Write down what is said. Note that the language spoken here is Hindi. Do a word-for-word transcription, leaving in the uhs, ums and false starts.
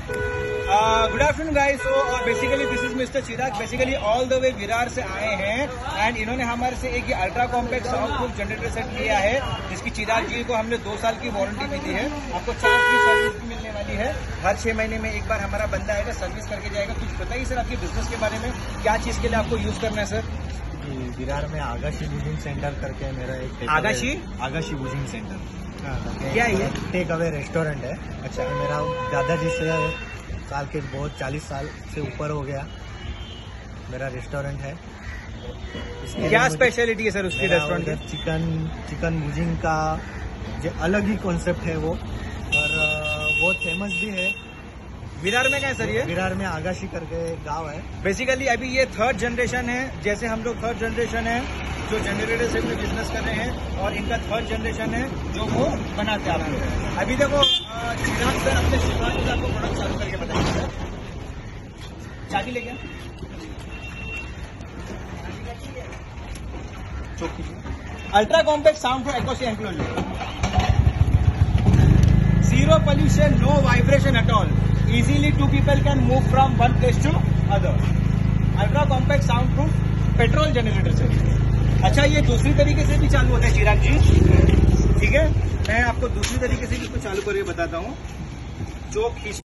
Good afternoon guys. So basically this is mister Chirag, basically all the way Virar से आए हैं एंड इन्होंने हमारे से एक ultra compact sound proof generator set लिया है, जिसकी चिराग जी को हमने दो साल की वारंटी भी दी है। आपको चार्ज की सर्विस भी मिलने वाली है। हर छह महीने में एक बार हमारा बंदा आएगा, सर्विस करके जाएगा। कुछ बताइए सर आपके बिजनेस के बारे में, क्या चीज के लिए आपको यूज करना है सर? विरार में आगाशी वूजिंग सेंटर करके मेरा एक आगाशी आगाशी वूजिंग सेंटर क्या है? टेक अवे रेस्टोरेंट है। अच्छा, मेरा दादाजी से साल के बहुत चालीस साल से ऊपर हो गया मेरा रेस्टोरेंट है। क्या स्पेशलिटी है सर उसकी रेस्टोरेंट की? चिकन चिकन वूजिंग का जो अलग ही कॉन्सेप्ट है वो, और बहुत फेमस भी है। विरार में क्या है सर? ये विरार में आगाशी करके गांव है। बेसिकली अभी ये थर्ड जनरेशन है, जैसे हम लोग थर्ड जनरेशन है जो जनरेटर से में बिजनेस कर रहे हैं, और इनका थर्ड जनरेशन है जो वो बनाते हैं। आप अभी देखो चिराग सर अपने शुरुआत से आपको प्रोडक्ट चालू करके बताएंगे सर। चाबी लेके ultra compact sound for acoustic enclosure, zero pollution, no vibration at all, easily two people can move from one place to other. Ultra compact sound proof petrol generator से। अच्छा, ये दूसरी तरीके से भी चालू होता है चिराग जी, ठीक है? मैं आपको दूसरी तरीके से भी इसको चालू करके बताता हूँ। जो